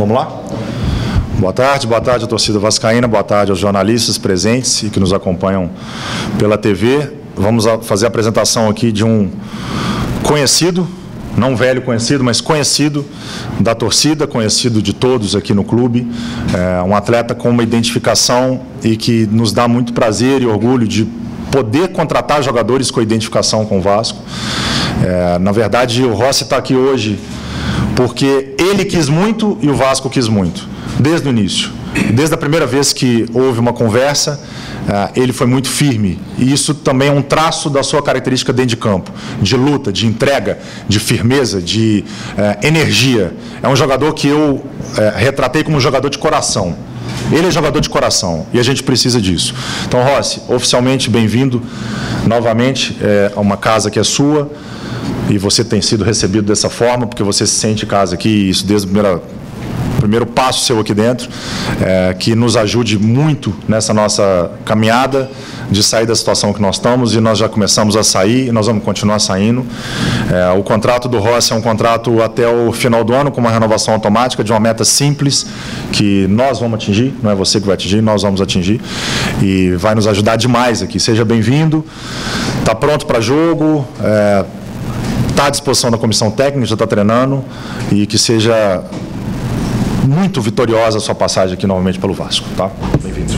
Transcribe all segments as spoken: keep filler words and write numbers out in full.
Vamos lá? Boa tarde, boa tarde à torcida vascaína, boa tarde aos jornalistas presentes e que nos acompanham pela T V. Vamos fazer a apresentação aqui de um conhecido, não velho conhecido, mas conhecido da torcida, conhecido de todos aqui no clube, é um atleta com uma identificação e que nos dá muito prazer e orgulho de poder contratar jogadores com identificação com o Vasco. É, na verdade, o Rossi está aqui hoje porque ele quis muito e o Vasco quis muito, desde o início. Desde a primeira vez que houve uma conversa, ele foi muito firme. E isso também é um traço da sua característica dentro de campo, de luta, de entrega, de firmeza, de eh, energia. É um jogador que eu eh, retratei como um jogador de coração. Ele é jogador de coração e a gente precisa disso. Então, Rossi, oficialmente bem-vindo novamente a uma casa que é sua e você tem sido recebido dessa forma porque você se sente em casa aqui, isso desde a primeira... primeiro passo seu aqui dentro, é, que nos ajude muito nessa nossa caminhada de sair da situação que nós estamos, e nós já começamos a sair e nós vamos continuar saindo. É, o contrato do Rossi é um contrato até o final do ano, com uma renovação automática de uma meta simples, que nós vamos atingir, não é você que vai atingir, nós vamos atingir, e vai nos ajudar demais aqui. Seja bem-vindo, está pronto para jogo, é, está à disposição da comissão técnica, já está treinando, e que seja muito vitoriosa a sua passagem aqui novamente pelo Vasco, tá? Bem-vindo.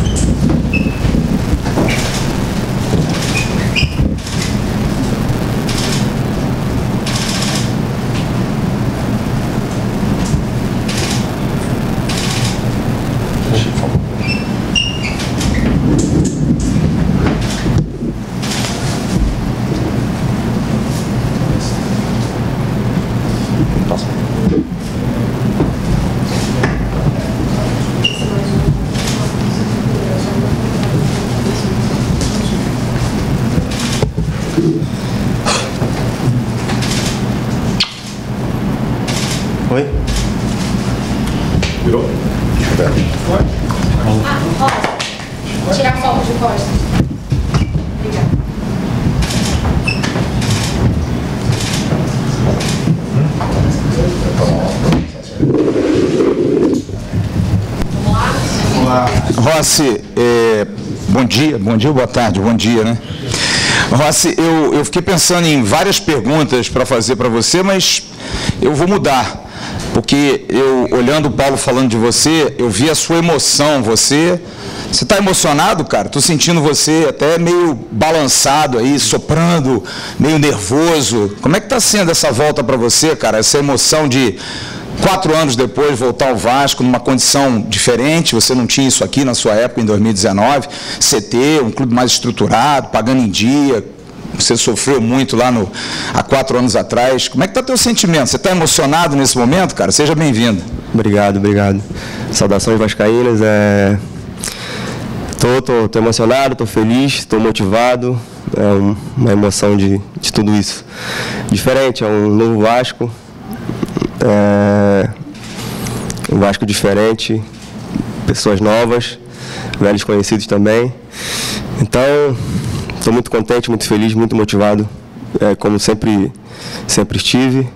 Oi? Virou? Ah, Rosa. Tirar foto de costas. Obrigada. Vamos lá? Rossi, é, bom dia, bom dia, boa tarde, bom dia, né? Rossi, eu, eu fiquei pensando em várias perguntas para fazer para você, mas eu vou mudar. Porque eu, olhando o Paulo falando de você, eu vi a sua emoção. Você você está emocionado, cara? Estou sentindo você até meio balançado aí, soprando, meio nervoso. Como é que está sendo essa volta para você, cara? Essa emoção de quatro anos depois voltar ao Vasco numa condição diferente. Você não tinha isso aqui na sua época, em dois mil e dezenove. C T, um clube mais estruturado, pagando em dia. Você sofreu muito lá no, há quatro anos atrás. Como é que está teu sentimento? Você está emocionado nesse momento, cara? Seja bem-vindo. Obrigado, obrigado. Saudações vascaínas. É... Tô, tô, tô emocionado, tô feliz, estou motivado. É uma emoção de, de tudo isso. Diferente, é um novo Vasco. É... Um Vasco diferente. Pessoas novas, velhos conhecidos também. Então... estou muito contente, muito feliz, muito motivado, é, como sempre, sempre estive.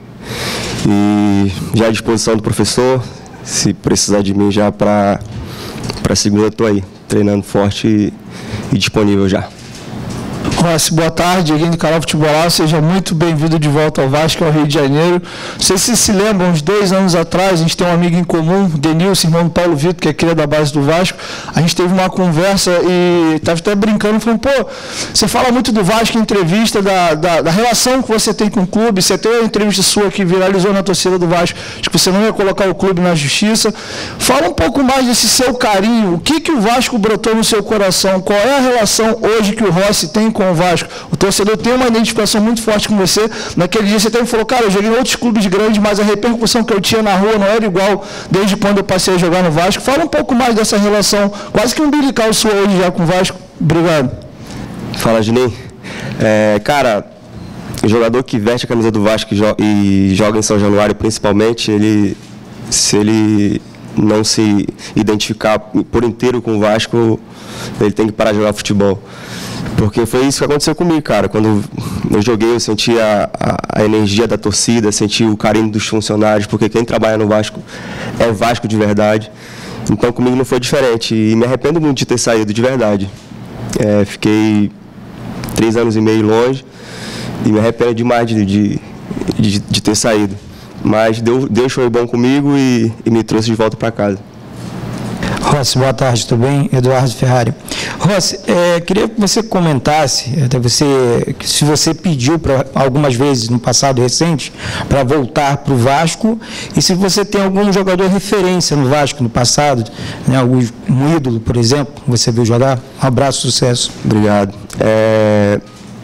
E já à disposição do professor, se precisar de mim já para para segunda, estou aí, treinando forte e, e disponível já. Rossi, boa tarde, aqui do canal Futebol, seja muito bem-vindo de volta ao Vasco, ao Rio de Janeiro. Não sei se vocês se lembram, uns dois anos atrás, a gente tem um amigo em comum, Denilson, irmão do Paulo Vitor, que é cria da base do Vasco. A gente teve uma conversa e estava até brincando, falando, pô, você fala muito do Vasco em entrevista, da, da, da relação que você tem com o clube, você tem uma entrevista sua que viralizou na torcida do Vasco, de que você não ia colocar o clube na justiça. Fala um pouco mais desse seu carinho, o que, que o Vasco brotou no seu coração, qual é a relação hoje que o Rossi tem com o Vasco? O torcedor tem uma identificação muito forte com você. Naquele dia você até me falou, cara, eu joguei em outros clubes grandes, mas a repercussão que eu tinha na rua não era igual desde quando eu passei a jogar no Vasco. Fala um pouco mais dessa relação, quase que umbilical sua hoje já com o Vasco. Obrigado. Fala, Juninho. É, cara, o jogador que veste a camisa do Vasco e joga em São Januário, principalmente, ele, se ele não se identificar por inteiro com o Vasco, ele tem que parar de jogar futebol. Porque foi isso que aconteceu comigo, cara. Quando eu joguei, eu senti a, a, a energia da torcida, senti o carinho dos funcionários, porque quem trabalha no Vasco é Vasco de verdade. Então comigo não foi diferente e me arrependo muito de ter saído de verdade. É, fiquei três anos e meio longe e me arrependo demais de, de, de, de ter saído. Mas Deus, Deus foi bom comigo e, e me trouxe de volta para casa. Rossi, boa tarde, tudo bem? Eduardo Ferrari. Rossi, é, queria que você comentasse, até você, se você pediu pra, algumas vezes no passado recente para voltar para o Vasco e se você tem algum jogador referência no Vasco no passado, né, algum, um ídolo, por exemplo, você viu jogar? Um abraço, sucesso. Obrigado. É...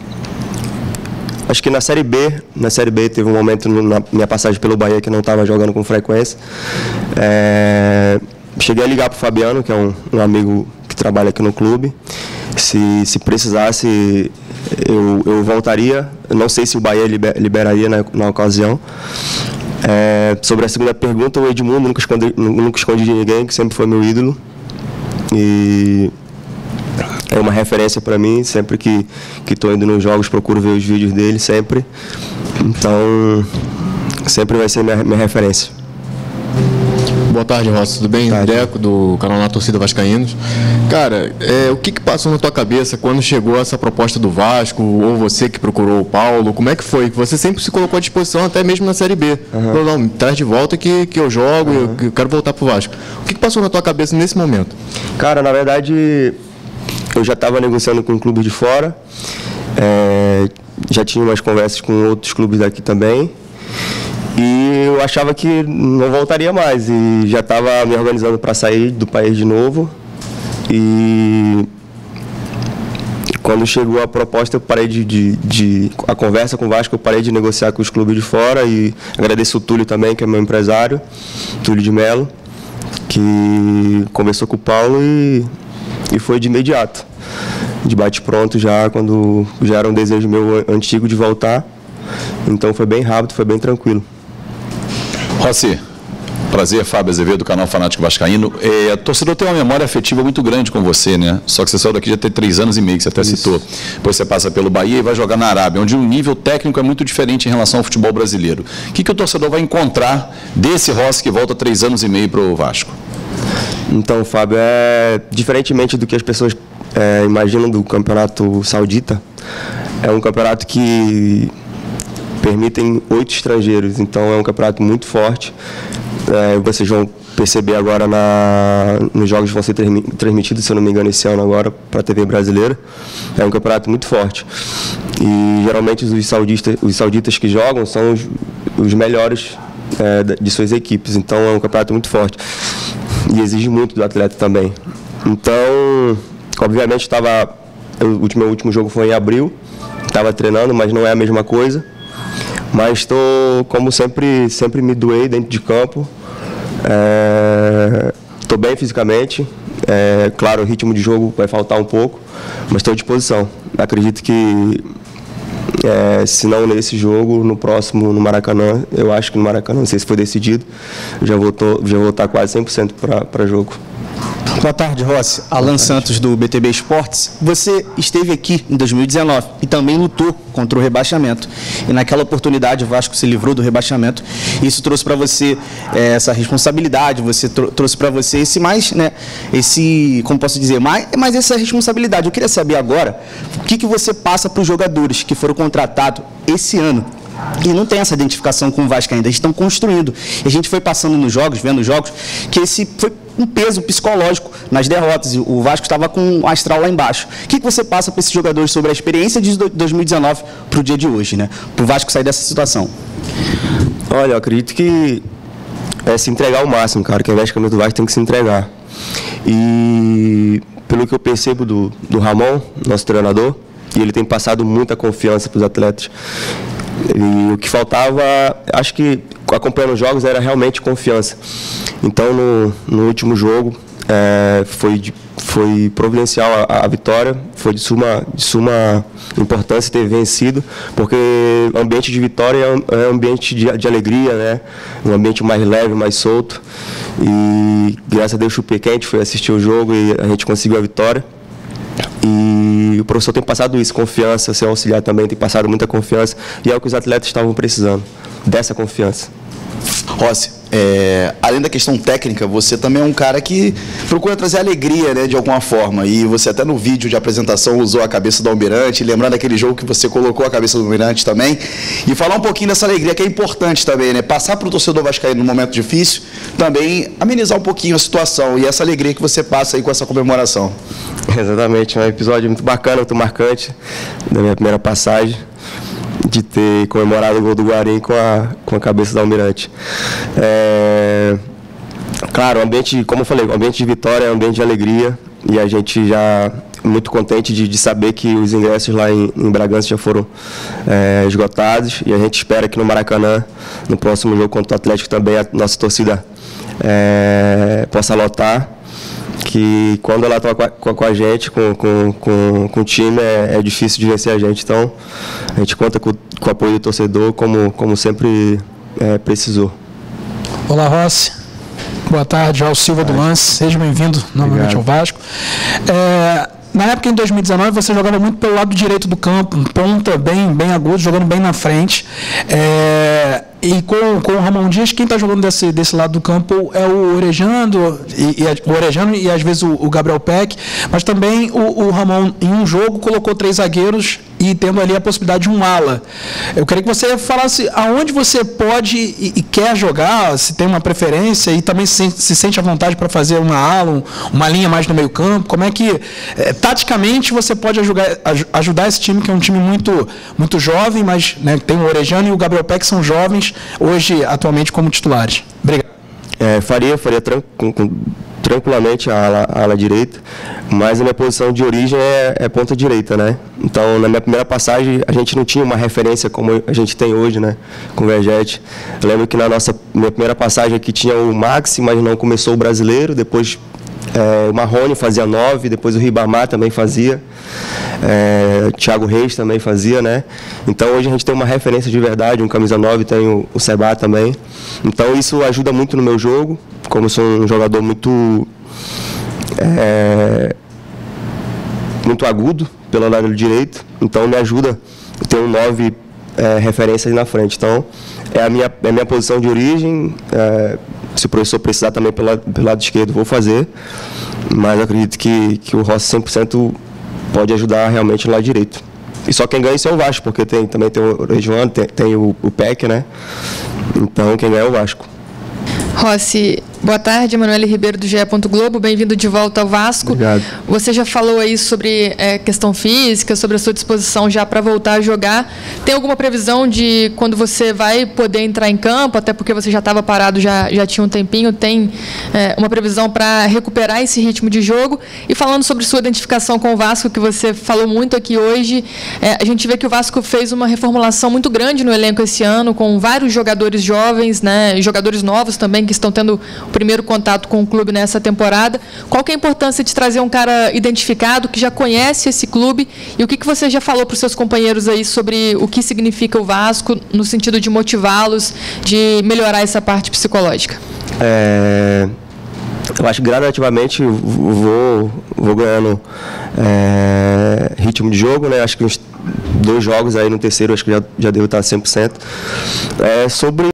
Acho que na Série B, na Série B teve um momento na minha passagem pelo Bahia que eu não estava jogando com frequência. É... Cheguei a ligar para o Fabiano, que é um, um amigo que trabalha aqui no clube. Se, se precisasse, eu, eu voltaria. Eu não sei se o Bahia liber, liberaria na, na ocasião. É, sobre a segunda pergunta, o Edmundo nunca escondi, nunca escondi de ninguém, que sempre foi meu ídolo. E é uma referência para mim. Sempre que estou indo nos jogos, procuro ver os vídeos dele, sempre. Então, sempre vai ser minha, minha referência. Boa tarde, Rossi, tudo bem? Deco, do canal Na Torcida Vascaínos. Cara, é, o que, que passou na tua cabeça quando chegou essa proposta do Vasco, ou você que procurou o Paulo, como é que foi? Você sempre se colocou à disposição, até mesmo na Série B. Uhum. Falou, não, me traz de volta que, que eu jogo, uhum. eu, eu quero voltar pro Vasco. O que, que passou na tua cabeça nesse momento? Cara, na verdade, eu já estava negociando com um clube de fora, é, já tinha umas conversas com outros clubes daqui também. E eu achava que não voltaria mais e já estava me organizando para sair do país de novo. E quando chegou a proposta, eu parei de, de, de a conversa com o Vasco, eu parei de negociar com os clubes de fora e agradeço o Túlio também, que é meu empresário, Túlio de Melo, que conversou com o Paulo e, e foi de imediato, de bate-pronto já, quando já era um desejo meu antigo de voltar. Então foi bem rápido, foi bem tranquilo. Rossi, prazer, Fábio Azevedo, do canal Fanático Vascaíno. É, o torcedor tem uma memória afetiva muito grande com você, né? Só que você saiu daqui já tem três anos e meio, que você até Isso. citou. Depois você passa pelo Bahia e vai jogar na Arábia, onde o nível técnico é muito diferente em relação ao futebol brasileiro. O que, que o torcedor vai encontrar desse Rossi que volta três anos e meio para o Vasco? Então, Fábio, é diferentemente do que as pessoas é, imaginam do campeonato saudita, é um campeonato que permitem oito estrangeiros, então é um campeonato muito forte. É, vocês vão perceber agora na, nos jogos que vão ser transmitidos, se eu não me engano, esse ano agora, para a T V brasileira. É um campeonato muito forte. E geralmente os sauditas, os sauditas que jogam são os, os melhores é, de suas equipes, então é um campeonato muito forte. E exige muito do atleta também. Então, obviamente, estava, o meu último jogo foi em abril, estava treinando, mas não é a mesma coisa. Mas estou, como sempre, sempre me doei dentro de campo. Estou é, bem fisicamente. É, claro, o ritmo de jogo vai faltar um pouco, mas estou à disposição. Acredito que, é, se não nesse jogo, no próximo, no Maracanã, eu acho que no Maracanã, não sei se foi decidido, já vou, tô, já vou estar quase cem por cento para jogo. Boa tarde, Rossi. Alan Santos, do B T B Esportes. Você esteve aqui em dois mil e dezenove e também lutou contra o rebaixamento. E naquela oportunidade o Vasco se livrou do rebaixamento. Isso trouxe para você é, essa responsabilidade, você tro trouxe para você esse mais, né, esse, como posso dizer, mais, mais essa responsabilidade. Eu queria saber agora o que, que você passa para os jogadores que foram contratados esse ano e não tem essa identificação com o Vasco ainda, eles estão construindo. E a gente foi passando nos jogos, vendo os jogos, que esse foi um peso psicológico nas derrotas, e o Vasco estava com o astral lá embaixo. O que, que você passa para esses jogadores sobre a experiência de dois mil e dezenove para o dia de hoje, né? Para o Vasco sair dessa situação? Olha, eu acredito que é se entregar ao máximo, cara, que a camisa do Vasco tem que se entregar. E pelo que eu percebo do, do Ramon, nosso treinador, e ele tem passado muita confiança para os atletas. E o que faltava, acho que acompanhando os jogos, era realmente confiança. Então, no, no último jogo, é, foi, de, foi providencial a, a vitória, foi de suma, de suma importância ter vencido, porque o ambiente de vitória é um ambiente de, de alegria, né? Um ambiente mais leve, mais solto. E graças a Deus, chupei quente, fui assistir o jogo e a gente conseguiu a vitória. E o professor tem passado isso, confiança, seu auxiliar também tem passado muita confiança, e é o que os atletas estavam precisando, dessa confiança. Rossi, é, além da questão técnica, você também é um cara que procura trazer alegria, né, de alguma forma. E você até no vídeo de apresentação usou a cabeça do Almirante, lembrando aquele jogo que você colocou a cabeça do Almirante também. E falar um pouquinho dessa alegria que é importante também, né? Passar para o torcedor vascaíno num momento difícil, também amenizar um pouquinho a situação. E essa alegria que você passa aí com essa comemoração. Exatamente, é um episódio muito bacana, muito marcante da minha primeira passagem, de ter comemorado o gol do Guarim com a, com a cabeça do Almirante. É, claro, o ambiente, como eu falei, o ambiente de vitória é um ambiente de alegria, e a gente já muito contente de, de saber que os ingressos lá em, em Bragança já foram é, esgotados, e a gente espera que no Maracanã, no próximo jogo contra o Atlético, também a nossa torcida é, possa lotar, que quando ela está com, com a gente, com, com, com, com o time, é, é difícil de vencer a gente. Então, a gente conta com, com o apoio do torcedor, como, como sempre é, precisou. Olá, Rossi. Boa tarde, João Silva do Lance. Seja bem-vindo novamente ao Vasco. É, na época, em dois mil e dezenove, você jogava muito pelo lado direito do campo, ponta bem, bem agudo, jogando bem na frente. É, e com, com o Ramon Dias, quem está jogando desse, desse lado do campo é o Orejano, e, e, o Orejano e às vezes o, o Gabriel Peck, mas também o, o Ramon, em um jogo, colocou três zagueiros e tendo ali a possibilidade de um ala. Eu queria que você falasse aonde você pode e, e quer jogar, se tem uma preferência, e também se, se sente à vontade para fazer uma ala, um, uma linha mais no meio campo. Como é que, é, taticamente, você pode ajudar, ajudar esse time, que é um time muito, muito jovem, mas né, tem o Orejano e o Gabriel Peck, que são jovens, hoje, atualmente, como titulares. Obrigado. É, faria, faria tran com, com, tranquilamente a ala, a ala direita, mas a minha posição de origem é, é ponta direita, né? Então, na minha primeira passagem, a gente não tinha uma referência como a gente tem hoje, né? Com o Vergete. Eu lembro que na nossa minha primeira passagem aqui tinha o Maxi, mas não começou o brasileiro, depois é, o Marrone fazia nove, depois o Ribamar também fazia, é, Thiago Reis também fazia, né? Então hoje a gente tem uma referência de verdade, um camisa nove, tem o, o Seba também. Então isso ajuda muito no meu jogo, como eu sou um jogador muito é, muito agudo pelo lado direito, então me ajuda a ter um nove é, referência ali na frente. Então é a minha, é a minha posição de origem. É, se o professor precisar também pelo lado, pelo lado esquerdo, vou fazer, mas acredito que, que o Rossi cem por cento pode ajudar realmente no lado direito. E só quem ganha isso é o Vasco, porque tem, também tem o Regiano, tem, tem o, o Peck, né? Então quem ganha é o Vasco. Rossi, boa tarde, Emanuele Ribeiro do G E. Globo, bem-vindo de volta ao Vasco. Obrigado. Você já falou aí sobre é, questão física, sobre a sua disposição já para voltar a jogar. Tem alguma previsão de quando você vai poder entrar em campo, até porque você já estava parado, já, já tinha um tempinho, tem é, uma previsão para recuperar esse ritmo de jogo? E falando sobre sua identificação com o Vasco, que você falou muito aqui hoje, é, a gente vê que o Vasco fez uma reformulação muito grande no elenco esse ano, com vários jogadores jovens, né, jogadores novos também, que estão tendo o primeiro contato com o clube nessa temporada. Qual que é a importância de trazer um cara identificado, que já conhece esse clube, e o que, que você já falou para os seus companheiros aí sobre o que significa o Vasco, no sentido de motivá-los, de melhorar essa parte psicológica? É, eu acho que gradativamente vou, vou ganhando é, ritmo de jogo, né? Acho que uns dois jogos aí no terceiro, acho que já, já devo estar cem por cento. É, sobre